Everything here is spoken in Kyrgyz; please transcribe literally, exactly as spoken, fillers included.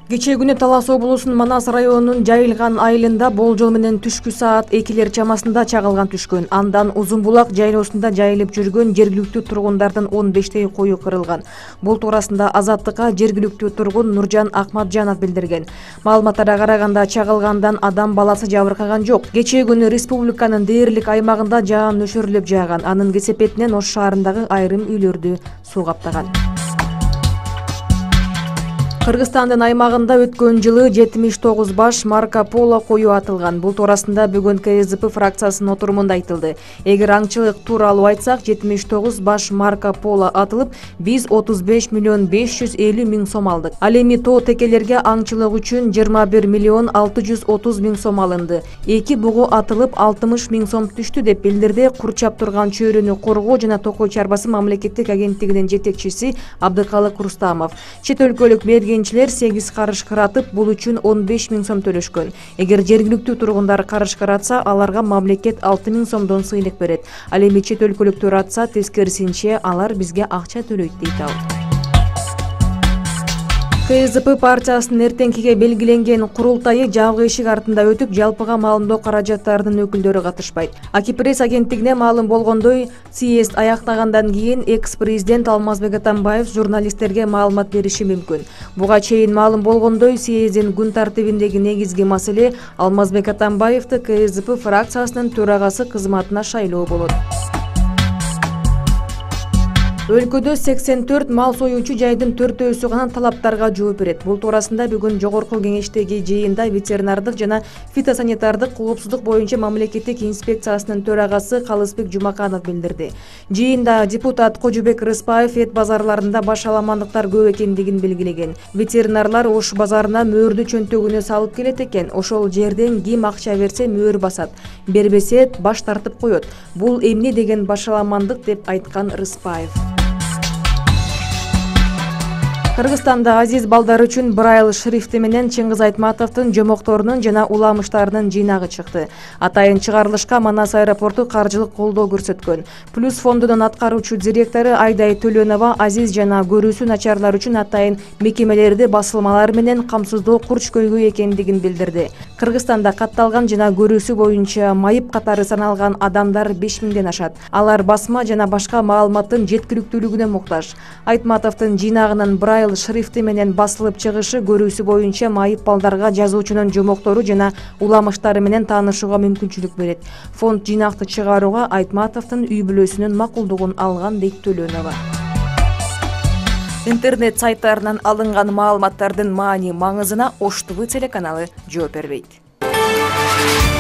Кечээ күнү Талас облусунун Манас районунун Жайылган айылында болжол менен түшкү саат экилер чамасында чагылган түшкөн. Андан Узун булак жайлоосунда жайылып жүргөн жергиликтүү тургундардын он бештей кою кырылган. Бул туурасында Азаттыкка жергиликтүү тургун Нуржан Акматжанов билдирген. Маалыматтарга караганда чагылгандан адам баласы жабыркаган жок. Кечээ күнү республиканын дээрлик аймагында жаан нөшөрлөп жааган. Анын кесепетинен Ош шаарындагы айрым үйлөрдү суу каптаган. Кыргызстандын аймагында өткөн жылы жетимиш тогуз баш Марко Поло кою атылган. Бул туурасында бүгүн К С Д П фракциясынын отурумунда айтылды. Эгер аңчылык тууралуу айтсак, жетимиш тогуз баш Марко Поло атылып, биз отуз беш миллион беш жүз элүү миң сом алдык. Ал эми тоо текелерге аңчылык үчүн жыйырма бир миллион алты жүз отуз миң сом алынды. Эки бугу атылып алтымыш миң сом түштү деп билдирди Курчап турган чөйрөнү коргоо жана токой чарбасы мамлекеттик агенттигинин жетекчиси Абдыкалык Рустамов. Чет өлкөлүк мерген сегиз карыш кыратып, бул үчүн он беш миң сом төлөшкөн. Эгер жергиликтүү тургундар карыш кыратса, аларга мамлекет алты миң сомдон сыйлык берет. Ал эми чет өлкөлүктөр атса, тескерисинче алар бизге акча төлөйт дейт ал. К С Д П партиясынын эртеңкиге белгиленген курултайы жабык эшик артында өтүп, жалпыга маалымдоо каражаттарынын өкүлдөрү катышпайт. Акипресс агенттигине маалым болгондой, съезд аяктагандан кийин экс-президент Алмазбек Атамбаев журналисттерге маалымат бериши мүмкүн. Буга чейин маалым болгондой, съездин күн тартибиндеги негизги маселе Алмазбек Атамбаевди К С Д П фракциясынын төрагасы кызматына шайлоо болот. Өлкөдө сексен төрт мал союучу жайдын төртөөсү гана талаптарга жооп берет. Бул туурасында бүгүн жогорку кеңештеги жыйында ветеринардык жана фитосанитардык коопсуздук боюнча мамлекеттик инспекциясынын төрагасы Калысбек Жумаканов билдирди. Жыйында депутат Кожобек Рыспаев эт базарларында башаламандыктар көп экендигин белгилеген. Ветеринарлар Ош базарына мөөрдү чөнтөгүнө салып келет экен. Ошол жерден ким акча берсе мөөр басат, бербесе баш тартып коет. Бул эмне деген башаламандык деп айткан Рыспаев. Кыргызстанда азиз балдар үчүн Брайль шрифти менен Чыңгыз Айтматовдун жомокторунун жана уламыштарынын жыйнагы чыкты. Атайын чыгарылышка Манас аэропорту каржылык колдоо көрсөткөн. Плюс фондунун аткаруучу директору Айдай Төлөнова азиз жана көрүүсү начарлар үчүн атайын мекемелерди басылмалар менен камсыздоо курч көйгөй экендигин билдирди. Кыргызстанда катталган жана көрүүсү боюнча майып катары саналган адамдар беш миңден ашат. Алар басма жана башка маалыматтын жеткиликтүүлүгүнө муктаж. Айтматовдун жыйнагынын Брайль шрифти менен басылып чыгышы көрүүсү боюнча майып балдарга жазуучунун жомоктору жана уламыштары менен таанышууга мүмкүнчүлүк берет. Фонд жыйнакты чыгарууга Айтматовдун үй бүлөсүнүн макулдугун алган дейт Төлөнова. Интернет сайттарынан алынган маалыматтардын маани маңызына Ош Т В телеканалы жооп бербейт.